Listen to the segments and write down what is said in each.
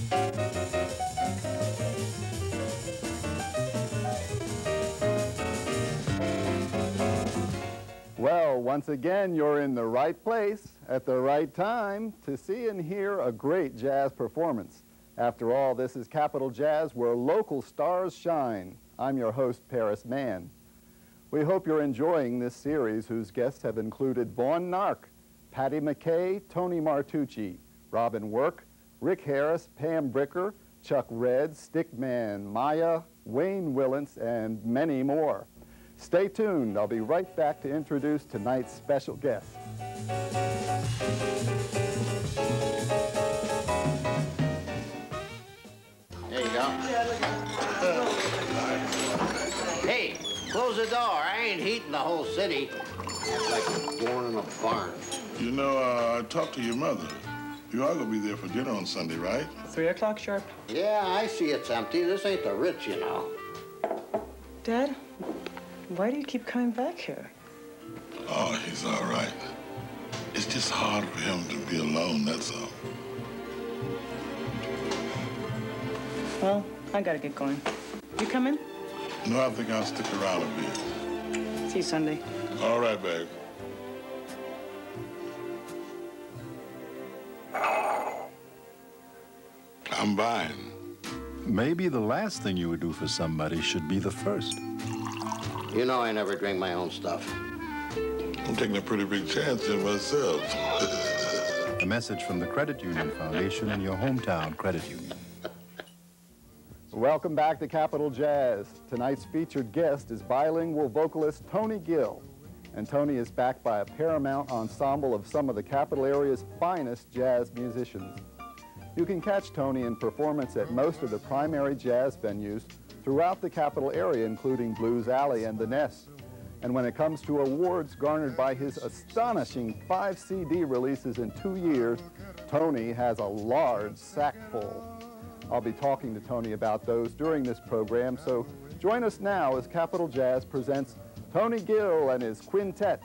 Well, once again, you're in the right place at the right time to see and hear a great jazz performance. After all, this is Capital Jazz, where local stars shine. I'm your host, Paris Mann. We hope you're enjoying this series, whose guests have included Vaughn Nark, Patty McKay, Tony Martucci, Robin Work, Rick Harris, Pam Bricker, Chuck Red, Stickman, Maya, Wayne Willents, and many more. Stay tuned. I'll be right back to introduce tonight's special guest. There you go. Hey, close the door. I ain't heating the whole city. It's like born in a barn. You know, I talked to your mother. You are going to be there for dinner on Sunday, right? 3 o'clock sharp. Yeah, I see it's empty. This ain't the Ritz, you know. Dad, why do you keep coming back here? Oh, he's all right. It's just hard for him to be alone, that's all. Well, I gotta get going. You coming? No, I think I'll stick around a bit. See you Sunday. All right, babe. I'm buying. Maybe the last thing you would do for somebody should be the first. You know I never drink my own stuff. I'm taking a pretty big chance in myself. A message from the Credit Union Foundation and your hometown credit union. Welcome back to Capital Jazz. Tonight's featured guest is bilingual vocalist Tony Gill. And Tony is backed by a Paramount ensemble of some of the capital area's finest jazz musicians. You can catch Tony in performance at most of the primary jazz venues throughout the capital area, including Blues Alley and the Nest. And when it comes to awards garnered by his astonishing 5 CD releases in 2 years, Tony has a large sack full. I'll be talking to Tony about those during this program, so join us now as Capital Jazz presents Tony Gill and his quintet.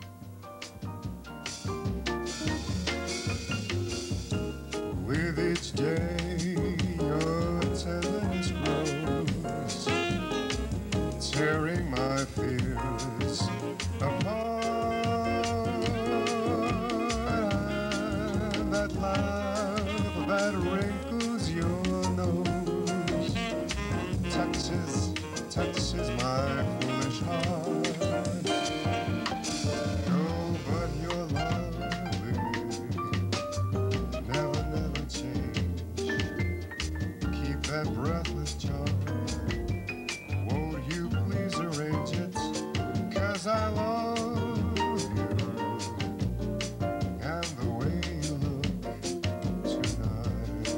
With each day your tenderness grows, tearing my fears apart. And that laugh that wrinkles your nose touches my foolish heart. Oh, but your lovely never change. Keep that breathless charm. Won't you please arrange it? 'Cause I love you and the way you look tonight.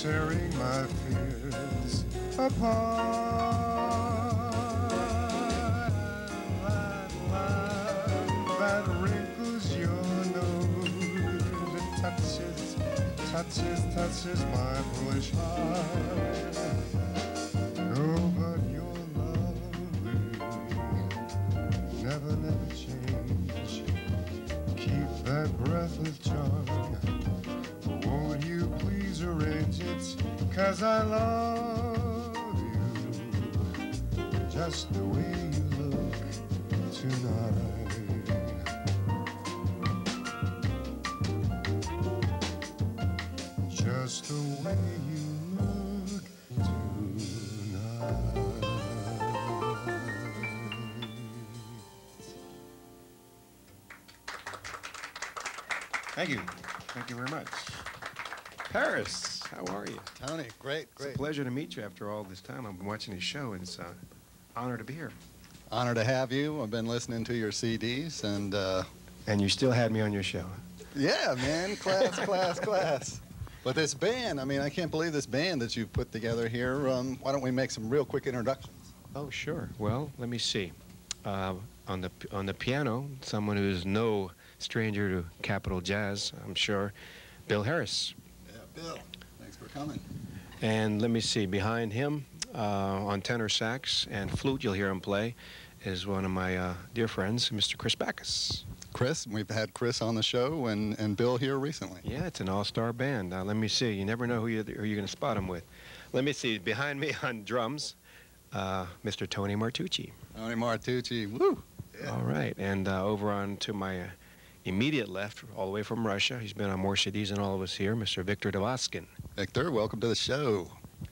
tearing my fears apart. That laugh that wrinkles your nose, it touches my foolish heart. Oh, but you're lovely, never change. Keep that breathless charm. Won't you please arrange it? 'Cause I love you just the way you look tonight. Just the way you look tonight. Thank you. Thank you very much. Paris, how are you? Tony, great, It's a pleasure to meet you after all this time. I've been watching your show, and it's an honor to be here. Honor to have you. I've been listening to your CDs, and And you still had me on your show. yeah, man, class. But this band, I mean, I can't believe this band that you've put together here. Why don't we make some real quick introductions? Oh, sure. Well, let me see. On the piano, someone who's no stranger to Capitol Jazz, I'm sure, Bill Harris. Yeah, Bill, thanks for coming. And let me see, behind him, on tenor sax and flute, you'll hear him play, is one of my dear friends, Mr. Chris Backus. Chris, we've had Chris on the show and Bill here recently. Yeah, it's an all-star band. Let me see. You never know who you're going to spot him with. Let me see. Behind me on drums, Mr. Tony Martucci. Tony Martucci, woo! Yeah. All right. And over on to my immediate left, all the way from Russia, he's been on more CDs than all of us here, Mr. Victor Devaskin. Victor, welcome to the show.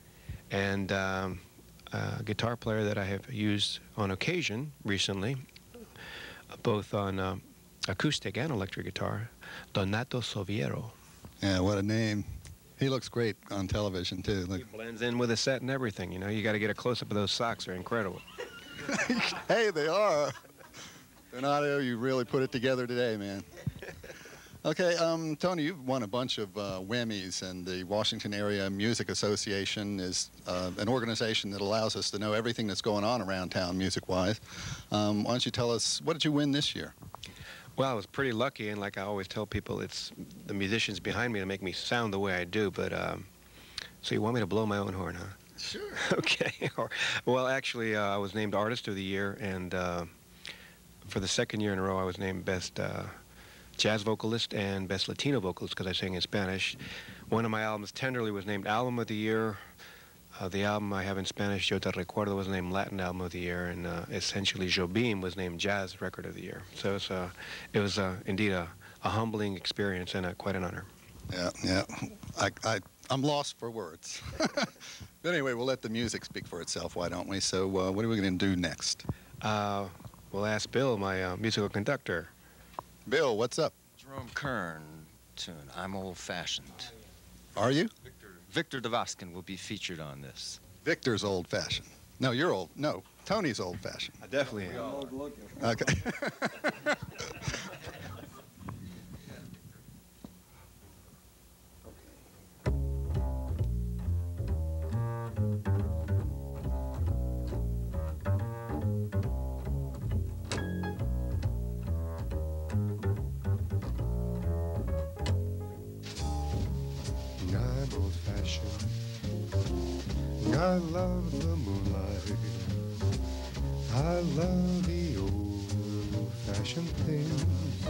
And a guitar player that I have used on occasion recently, both on acoustic and electric guitar, Donato Soviero. Yeah, what a name. He looks great on television, too. He blends in with the set and everything. You know, you got to get a close-up of those socks. They're incredible. Hey, they are. Donato, you really put it together today, man. Okay, Tony, you've won a bunch of WEMMYs, and the Washington Area Music Association is an organization that allows us to know everything that's going on around town music-wise. Why don't you tell us, what did you win this year? Well, I was pretty lucky, and like I always tell people, it's the musicians behind me that make me sound the way I do, but so you want me to blow my own horn, huh? Sure. Okay. Well, actually, I was named Artist of the Year, and for the second year in a row, I was named Best Jazz Vocalist and Best Latino Vocalist because I sang in Spanish. One of my albums, Tenderly, was named Album of the Year. The album I have in Spanish, Yo Te Recuerdo, was named Latin Album of the Year, and essentially Jobim was named Jazz Record of the Year. So it was indeed a humbling experience and quite an honor. Yeah. I'm lost for words. But anyway, we'll let the music speak for itself, why don't we? So what are we going to do next? We'll ask Bill, my musical conductor. Bill, what's up? Jerome Kern tune, I'm Old-Fashioned. Are you? Victor Devaskin will be featured on this. Victor's old-fashioned. No, you're old. No, Tony's old-fashioned. I definitely am. Okay. I'm old-fashioned. I love the moonlight. I love the old-fashioned things.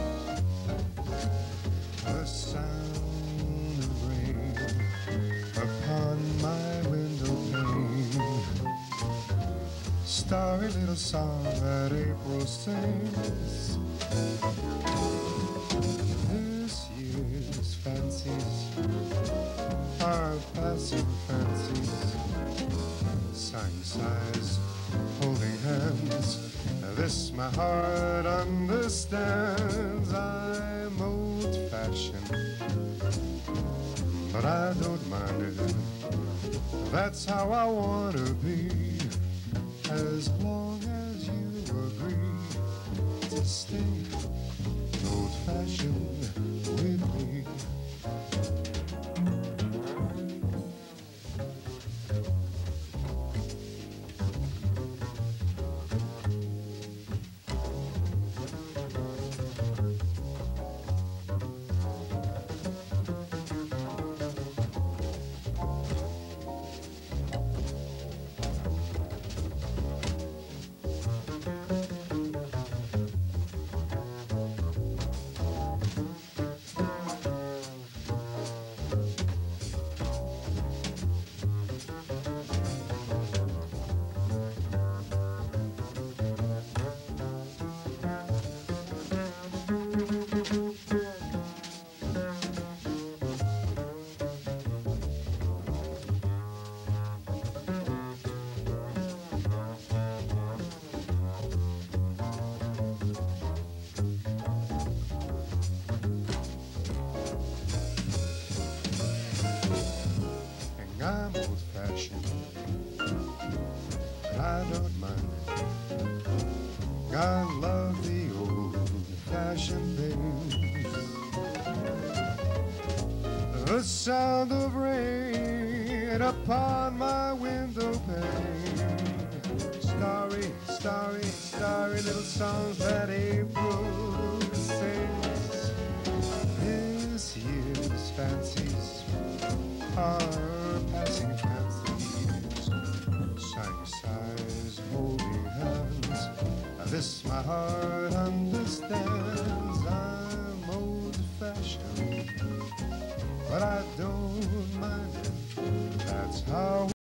The sound of rain upon my window pane. Starry little song that April sings. This year's fancies are passing fancies. Sighing sighs, holding hands. This my heart understands. I'm old-fashioned, but I don't mind it. That's how I want to be, as long as you agree to stay old-fashioned with me. I'm old-fashioned, but I don't mind. I love the old-fashioned things. The sound of rain upon my window pane. Starry, starry, starry little songs that April sings. This year's fancies are passing fancies. Shining sighs, holding hands. This my heart understands. I'm old-fashioned, but I don't mind it. That's how